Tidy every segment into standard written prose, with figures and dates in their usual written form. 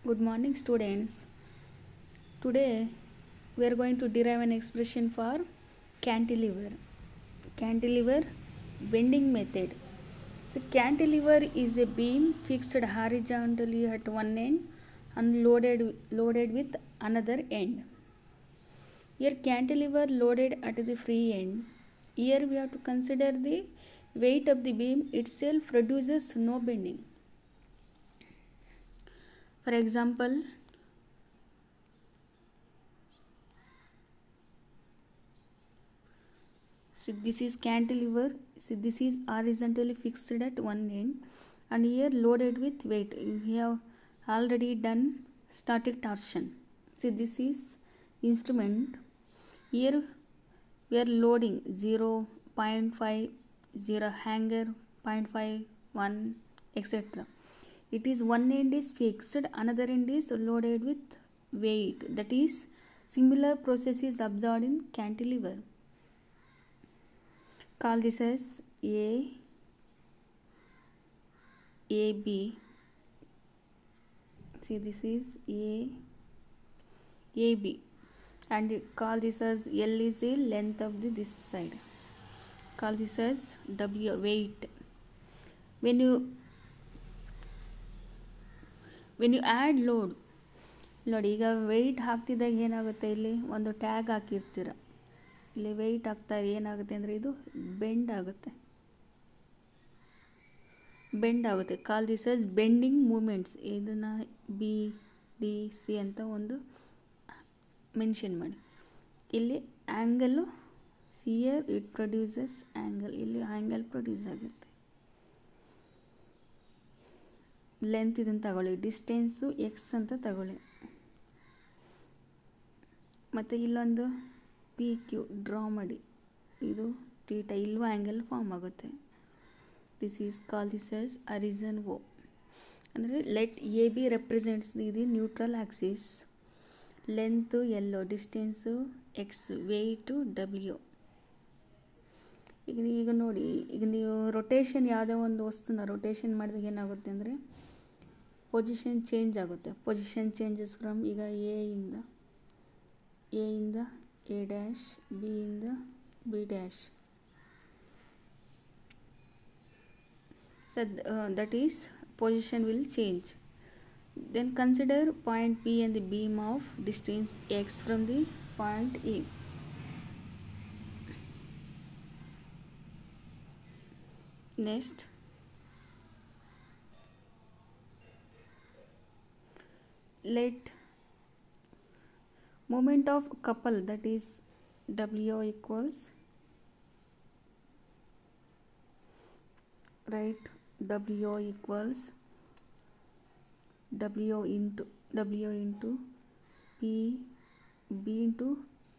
Good morning, students. Today we are going to derive an expression for cantilever. Cantilever bending method. So, cantilever is a beam fixed horizontally at one end and loaded with another end. Here, cantilever loaded at the free end. Here, we have to consider the weight of the beam itself produces no bending. For example, so this is cantilever. So this is horizontally fixed at one end and here loaded with weight. We have already done static torsion. See, this is instrument. Here we are loading 0, 0.5, 0 hanger, 0.5, 1, etc. It is one end is fixed, another end is loaded with weight. That is similar process is observed in cantilever. Call this as AB, see this is AB, and call this as L is a length of this side. Call this as W, weight. When you add load, ನೋಡಿ ಈಗ weight ಹಾಕ್ತಿದ್ದಾಗ ಏನಾಗುತ್ತೆ, ಇಲ್ಲಿ ಒಂದು tag ಹಾಕಿರ್ತೀರ, ಇಲ್ಲಿ weight ಹಾಕ್ತಾ ಏನಾಗುತ್ತೆ ಅಂದರೆ ಇದು ಬೆಂಡ್ ಆಗುತ್ತೆ. Call this as bending moments. ಇದನ್ನು BDC ಅಂತ ಒಂದು ಮೆನ್ಷನ್ ಮಾಡಿ. ಇಲ್ಲಿ angle here it produces angle, ಇಲ್ಲಿ ಆ್ಯಂಗಲ್ ಪ್ರೊಡ್ಯೂಸ್ ಆಗುತ್ತೆ. ಲೆಂತ್ ಇದನ್ನು ತಗೊಳ್ಳಿ, ಡಿಸ್ಟೆನ್ಸು ಎಕ್ಸ್ ಅಂತ ತಗೊಳ್ಳಿ, ಮತ್ತು ಇಲ್ಲೊಂದು PQ ಡ್ರಾ ಮಾಡಿ, ಇದು ಥೀಟಾ, ಇಲ್ಲೂ ಆ್ಯಂಗಲ್ ಫಾರ್ಮ್ ಆಗುತ್ತೆ. This is call this as origin O. ಅಂದರೆ let AB represents the neutral axis, length L, distance X, weight W. ಈಗ ನೋಡಿ, ಈಗ ನೀವು ರೊಟೇಷನ್ ಯಾವುದೋ ಒಂದು ವಸ್ತುನ ರೊಟೇಷನ್ ಮಾಡಿದಾಗ ಏನಾಗುತ್ತೆ ಅಂದರೆ ಪೊಸಿಷನ್ ಚೇಂಜ್ ಆಗುತ್ತೆ. ಪೊಸಿಷನ್ ಚೇಂಜಸ್ ಫ್ರಮ್ ಈಗ A ಇಂದ A ಡ್ಯಾಶ್, B ಇಂದ B dash. So that is position will change. Then consider point P and the beam of distance X from the point A. Next, let moment of couple, that is W equals, right, W equals W into P, B into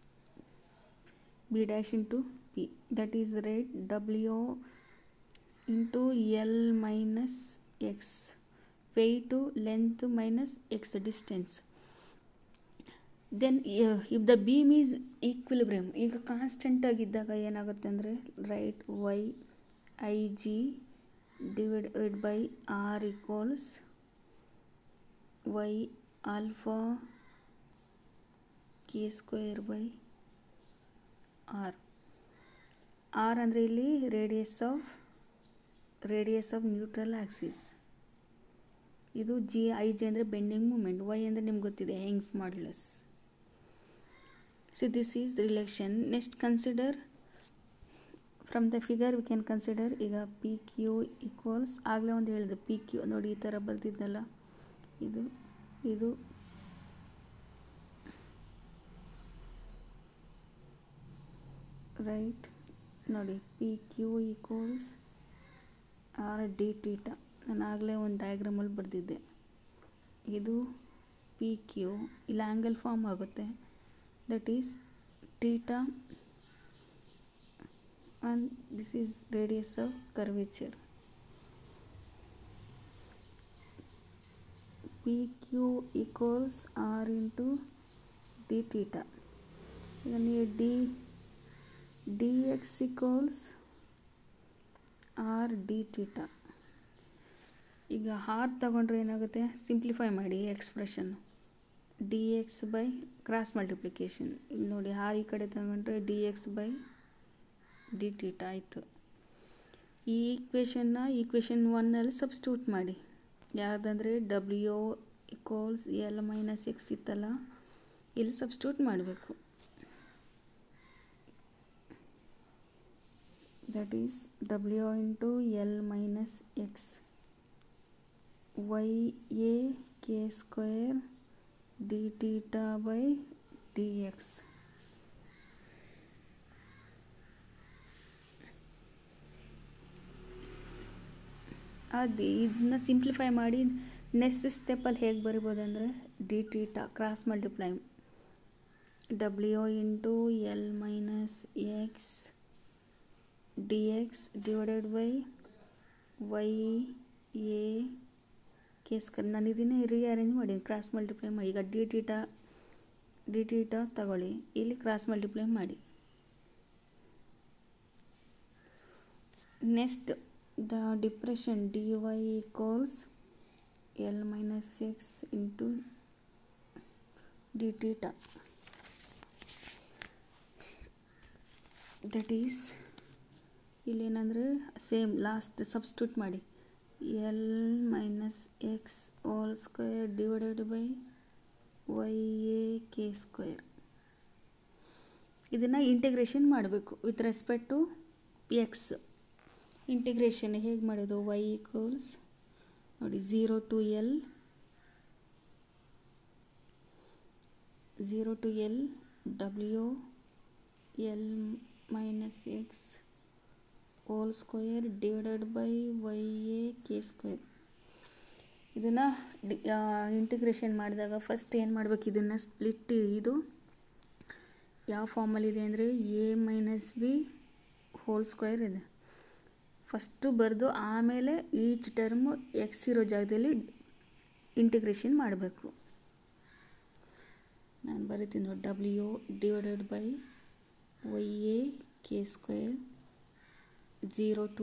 B dash into P, that is right, W into L minus X, weight to length minus X distance. Then if the beam is equilibrium, ಈಗ constant ಆಗಿದ್ದಾಗ ಏನಾಗುತ್ತೆ ಅಂದರೆ right YIG divided by R equals Y alpha K square by R. R ಅಂದರೆ ಇಲ್ಲಿ radius of neutral axis. ಇದು IG ಅಂದರೆ bending moment, Y ಅಂದರೆ ನಿಮ್ಗೆ ಗೊತ್ತಿದೆ Young's modulus. So this is relation. Next, consider from the figure we can consider ಈಗ PQ equals, ಆಗಲೇ ಒಂದು ಹೇಳಿದೆ PQ ನೋಡಿ, ಈ ಥರ ಬರ್ತಿದ್ನಲ್ಲ, ಇದು ರೈಟ್ ನೋಡಿ, PQ equals R d theta. ನಾನು ಆಗಲೇ ಒಂದು ಡಯಾಗ್ರಾಮಲ್ಲಿ ಬರೆದಿದ್ದೆ. ಇದು PQ, ಇಲ್ಲಿ ಆ್ಯಂಗಲ್ ಫಾರ್ಮ್ ಆಗುತ್ತೆ, that is theta, and this is radius of curvature. PQ equals R into d theta. Then here dx equals R d theta. ಈಗ R ತಗೊಂಡ್ರೆ ಏನಾಗುತ್ತೆ, simplify ಮಾಡಿ expression D X by cross multiplication. ಈಗ ನೋಡಿ R ಈ ಕಡೆ ತಗೊಂಡ್ರೆ D X by D theta ಆಯಿತು. ಈ ಈಕ್ವೇಷನ್ 1ನಲ್ಲಿ ಸಬ್ಸ್ಟಿಟ್ಯೂಟ್ ಮಾಡಿ. ಯಾವುದಂದರೆ W equals L minus X ಇತ್ತಲ್ಲ, ಇಲ್ಲಿ ಸಬ್ಸ್ಟಿಟ್ಯೂಟ್ ಮಾಡಬೇಕು. That is W into L minus X Y A K square D theta by D X. ಅದು ಇದನ್ನ ಸಿಂಪ್ಲಿಫೈ ಮಾಡಿ ನೆಕ್ಸ್ಟ್ ಸ್ಟೆಪ್ಪಲ್ಲಿ ಹೇಗೆ ಬರಿಬೋದು ಅಂದರೆ D theta cross multiply W into L minus X D X divided by Y A K square. ನಾನು ಇದನ್ನೇ rearrange ಮಾಡಿ ಕ್ರಾಸ್ ಮಲ್ಟಿಪ್ಲೈ ಮಾಡಿ. ಈಗ ಡಿ ಟೀಟಾ ತಗೊಳ್ಳಿ, ಇಲ್ಲಿ ಕ್ರಾಸ್ ಮಲ್ಟಿಪ್ಲೈ ಮಾಡಿ. Next the depression dy equals L minus x into d theta, that is ಇಲ್ಲಿ ಏನಂದರೆ ಸೇಮ್ ಲಾಸ್ಟ್ ಸಬ್ಸ್ಟಿಟ್ಯೂಟ್ ಮಾಡಿ L minus x whole square divided by Y A K square. ಇದನ್ನು integration ಮಾಡಬೇಕು with respect to x. Integration ಹೇಗೆ ಮಾಡೋದು, y equals ನೋಡಿ 0 to L W L minus x whole square divided by Y A K square. ಇದನ್ನು integration ಮಾಡಿದಾಗ first ಏನು ಮಾಡಬೇಕು, ಇದನ್ನು ಸ್ಪ್ಲಿಟ್, ಇದು ಯಾವ ಫಾರ್ಮಲ್ಲಿದೆ ಅಂದರೆ a minus b whole square ಇದೆ. ಫಸ್ಟು ಬರೆದು ಆಮೇಲೆ ಈಚ್ ಟರ್ಮು ಎಕ್ಸ್ ಇರೋ ಜಾಗದಲ್ಲಿ ಇಂಟಿಗ್ರೇಷನ್ ಮಾಡಬೇಕು. ನಾನು ಬರೀತೀನಿ ನೋಡಿ, W divided by Y A K square 0 to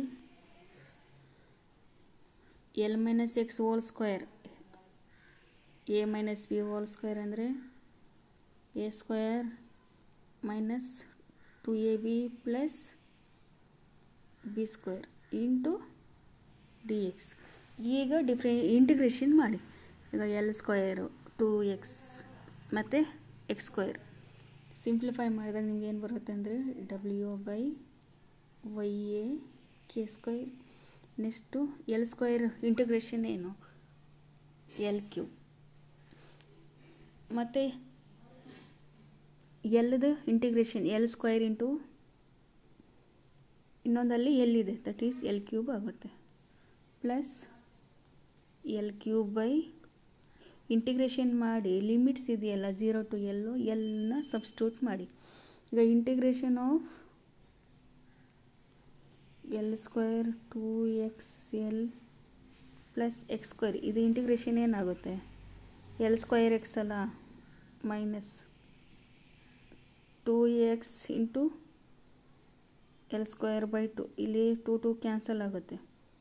L minus x whole square a minus b whole square ಅಂದರೆ a square minus 2ab plus b square into d x. ಈಗ integration ಮಾಡಿ. ಈಗ ಎಲ್ ಸ್ಕ್ವೇರು 2x ಮತ್ತು X square simplify ಮಾಡಿದಾಗ ನಿಮ್ಗೆ ಏನು ಬರುತ್ತೆ ಅಂದರೆ W by Y A K square. Next L square integration ಏನು, ಎಲ್ ಕ್ಯೂಬ್. ಮತ್ತು ಎಲ್ದು ಇಂಟಿಗ್ರೇಷನ್ ಎಲ್ ಸ್ಕ್ವೇರ್ ಇಂಟು ಇನ್ನೊಂದಲ್ಲಿ ಎಲ್ಲಿದೆ, ದಟ್ ಈಸ್ ಎಲ್ ಕ್ಯೂಬ್ ಆಗುತ್ತೆ, plus L cube by integration ಮಾಡಿ ಲಿಮಿಟ್ಸ್ ಇದೆಯಲ್ಲ 0 to ಎಲ್ನ ಸಬ್ಸ್ಟಿಟ್ಯೂಟ್ ಮಾಡಿ. ಈಗ integration of L square 2xl plus x square, ಇದು ಇಂಟಿಗ್ರೇಷನ್ ಏನಾಗುತ್ತೆ, ಎಲ್ ಸ್ಕ್ವೇರ್ ಎಕ್ಸ್ ಅಲ್ಲ, minus 2x into L square by 2, ಇಲ್ಲಿ 2 ಕ್ಯಾನ್ಸಲ್ ಆಗುತ್ತೆ,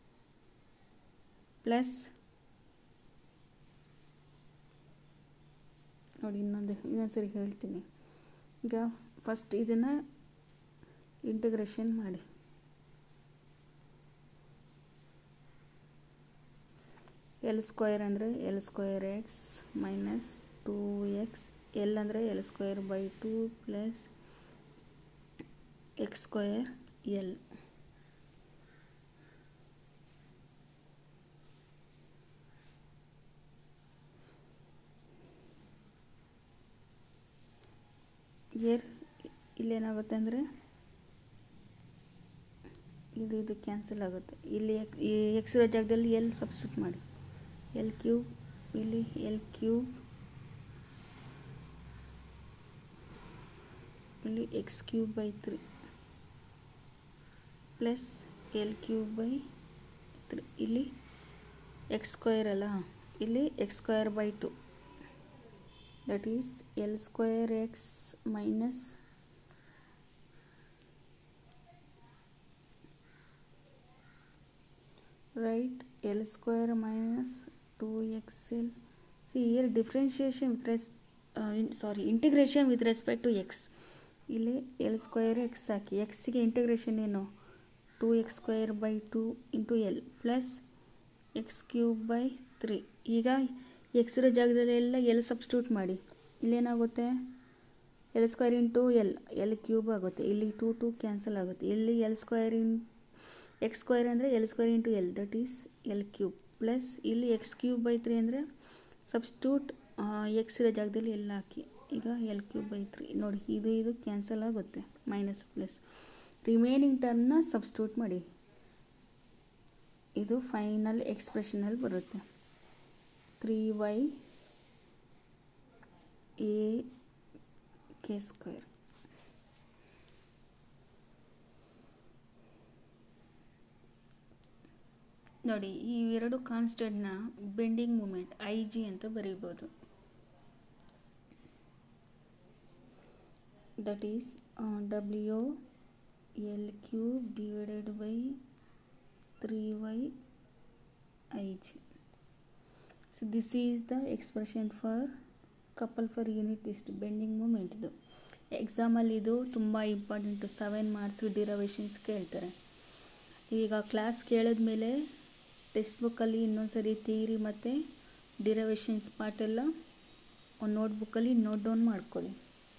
ಪ್ಲಸ್ ನೋಡಿ ಇನ್ನೊಂದ್ಸರಿ ಹೇಳ್ತೀನಿ. ಈಗ ಫಸ್ಟ್ ಇದನ್ನು ಇಂಟಿಗ್ರೇಷನ್ ಮಾಡಿ. ಎಲ್ ಸ್ಕ್ವೇರ್ ಅಂದರೆ L square x minus 2x, L ಅಂದರೆ L square by 2 plus x square L. ಇಲ್ಲೇನಾಗುತ್ತೆ ಅಂದರೆ ಇದು ಕ್ಯಾನ್ಸಲ್ ಆಗುತ್ತೆ. ಇಲ್ಲಿ ಎಕ್ಸ್ ಇರೋ ಜಾಗದಲ್ಲಿ ಎಲ್ ಸಬ್ಸ್ಟಿಟ್ಯೂಟ್ ಮಾಡಿ, ಎಲ್ ಕ್ಯೂಬ್, ಇಲ್ಲಿ ಎಲ್ ಕ್ಯೂಬ್, ಇಲ್ಲಿ x cube by 3 plus L cube by 3, ಇಲ್ಲಿ ಎಕ್ಸ್ ಸ್ಕ್ವೇರ್ ಅಲ್ಲ, ಇಲ್ಲಿ x square by 2, that is L square x minus right L square minus 2xl. See here differentiation with integration with respect to x. ಇಲ್ಲಿ L square x ಹಾಕಿ, xಗೆ integration ಏನು 2x square by 2 into L plus x cube by 3. ಈಗ x ಇರೋ ಜಾಗದಲ್ಲಿ ಎಲ್ಲ L substitute ಮಾಡಿ, ಇಲ್ಲೇನಾಗುತ್ತೆ L square into L cube ಆಗುತ್ತೆ, ಇಲ್ಲಿ 2 ಕ್ಯಾನ್ಸಲ್ ಆಗುತ್ತೆ, ಇಲ್ಲಿ L square x ಸ್ಕ್ವೇರ್ ಅಂದರೆ L square into L that is L cube plus ಇಲ್ಲಿ x ಕ್ಯೂಬ್ ಬೈ 3 ಅಂದರೆ ಸಬ್ಸ್ಟಿಟ್ಯೂಟ್ x ಇರೋ ಜಾಗದಲ್ಲಿ ಎಲ್ಲ ಹಾಕಿ, ಈಗ L ಕ್ಯೂಬ್ ಬೈ 3 ನೋಡಿ ಇದು ಕ್ಯಾನ್ಸಲ್ ಆಗುತ್ತೆ, ಮೈನಸ್ ಪ್ಲಸ್ ರಿಮೈನಿಂಗ್ ಟರ್ಮ್ನ ಸಬ್ಸ್ಟಿಟ್ಯೂಟ್ ಮಾಡಿ, ಇದು ಫೈನಲ್ ಎಕ್ಸ್ಪ್ರೆಷನಲ್ಲಿ ಬರುತ್ತೆ 3y a k ಸ್ಕ್ವೇರ್. ನೋಡಿ ಈ ಎರಡು ಕಾನ್ಸ್ಟೆಂಟ್ನ ಬೆಂಡಿಂಗ್ ಮೂಮೆಂಟ್ ಐ ಜಿ ಅಂತ ಬರೀಬೋದು. That is W L cube divided by 3y I G. So this is the expression for couple for unit twist bending moment. ಇದು ಎಕ್ಸಾಮಲ್ಲಿ ಇದು ತುಂಬ ಇಂಪಾರ್ಟೆಂಟು, 7 ಮಾರ್ಕ್ಸ್ ಡಿರವೇಷನ್ಸ್ ಕೇಳ್ತಾರೆ. ಈಗ ಕ್ಲಾಸ್ ಕೇಳಿದ್ಮೇಲೆ ಟೆಕ್ಸ್ಟ್ ಬುಕ್ಕಲ್ಲಿ ಇನ್ನೊಂದ್ಸರಿ ಥಿಯರಿ ಮತ್ತು ಡಿರವೇಷನ್ಸ್ ಪಾರ್ಟ್ ಎಲ್ಲ ಒಂದು ನೋಟ್ಬುಕ್ಕಲ್ಲಿ ನೋಟ್ ಡೌನ್ ಮಾಡ್ಕೊಳ್ಳಿ.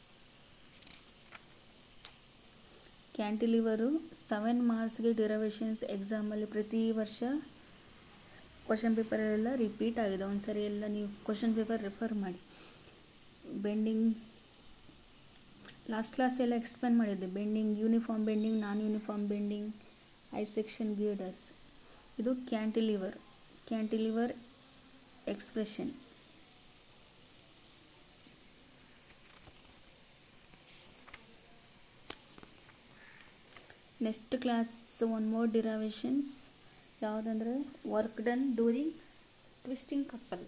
ಕ್ಯಾಂಟಿಲಿವರು 7 ಮಾರ್ಕ್ಸ್ಗೆ ಡಿರವೇಷನ್ಸ್ ಎಕ್ಸಾಮಲ್ಲಿ ಪ್ರತಿ ವರ್ಷ ಕ್ವಶನ್ ಪೇಪರೆಲ್ಲ ರಿಪೀಟ್ ಆಗಿದೆ, ಒಂದು ಸರಿ ಎಲ್ಲ ನೀವು ಕ್ವಶನ್ ಪೇಪರ್ ರೆಫರ್ ಮಾಡಿ. ಬೆಂಡಿಂಗ್ ಲಾಸ್ಟ್ ಕ್ಲಾಸ್ ಎಲ್ಲ ಎಕ್ಸ್ಪ್ಲೇನ್ ಮಾಡಿದ್ದೆ, bending, uniform bending, non uniform bending, I section girders. ಇದು cantilever expression. Next class one more derivations ಯಾವುದಂದರೆ work done during twisting couple.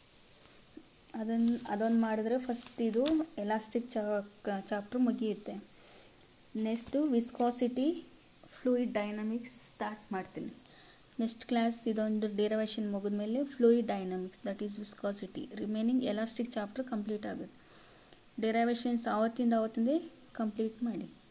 ಅದೊಂದು ಮಾಡಿದ್ರೆ ಫಸ್ಟ್ ಇದು ಎಲಾಸ್ಟಿಕ್ ಚಾಪ್ಟರ್ ಮುಗಿಯುತ್ತೆ. Next viscosity, fluid dynamics start ಮಾಡ್ತೀನಿ. Next class ಇದೊಂದು derivation ಮುಗಿದ್ಮೇಲೆ fluid dynamics that is viscosity, remaining elastic chapter complete ಆಗುತ್ತೆ. Derivations ಆವತ್ತಿಂದೇ complete ಮಾಡಿ.